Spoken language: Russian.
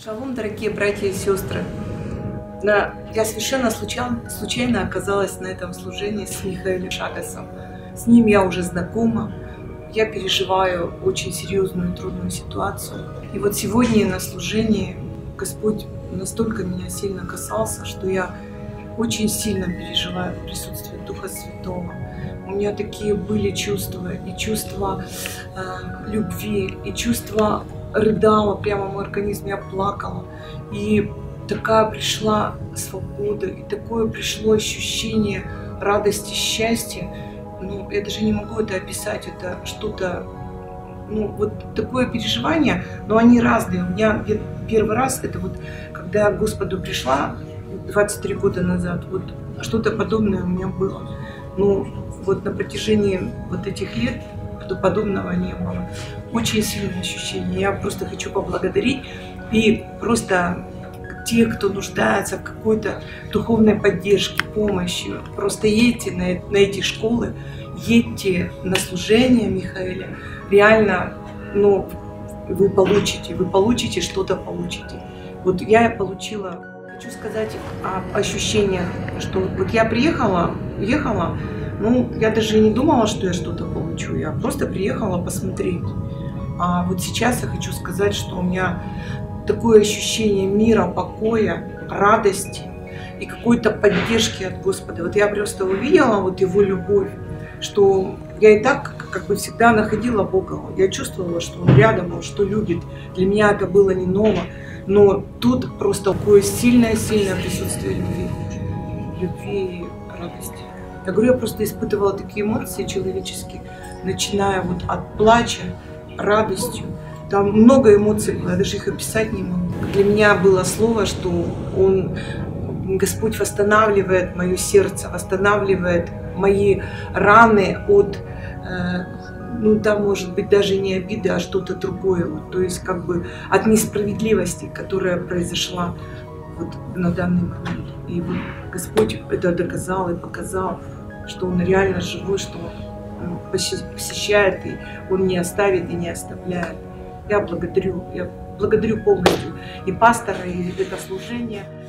Шалом, дорогие братья и сестры! Я совершенно случайно оказалась на этом служении с Михаэлем Шагасом. С ним я уже знакома. Я переживаю очень серьезную и трудную ситуацию. И вот сегодня на служении Господь настолько меня сильно касался, что я очень сильно переживаю присутствие Духа Святого. У меня такие были чувства, и чувства любви, и чувства рыдала, прямо мой организм, я плакала. И такая пришла свобода, и такое пришло ощущение радости, счастья. Ну, я даже не могу это описать, это что-то, вот такое переживание, но они разные. У меня первый раз, это вот, когда я к Господу пришла 23 года назад, вот что-то подобное у меня было. Ну, вот на протяжении вот этих лет подобного не было. Очень сильное ощущение. Я просто хочу поблагодарить и просто те, кто нуждается в какой-то духовной поддержке, помощи, просто едьте на эти школы, едьте на служение Михаэля. Реально, вы получите что-то получите. Вот я получила, хочу сказать об ощущениях, что вот я ехала, я даже не думала, что я что-то получу, я просто приехала посмотреть. А вот сейчас я хочу сказать, что у меня такое ощущение мира, покоя, радости и какой-то поддержки от Господа. Вот я просто увидела вот Его любовь, что я и так как бы всегда находила Бога. Я чувствовала, что Он рядом, что любит. Для меня это было не ново, но тут просто такое сильное присутствие любви и радости. Я говорю, я просто испытывала такие эмоции человеческие, начиная вот от плача, радостью. Там много эмоций было, я даже их описать не могу. Для меня было слово, что Господь восстанавливает мое сердце, восстанавливает мои раны от, там может быть даже не обиды, а что-то другое. То есть как бы от несправедливости, которая произошла вот на данный момент. И вот Господь это доказал и показал, что Он реально живой, что Он посещает, и Он не оставит и не оставляет. Я благодарю полностью и пастора, и это служение.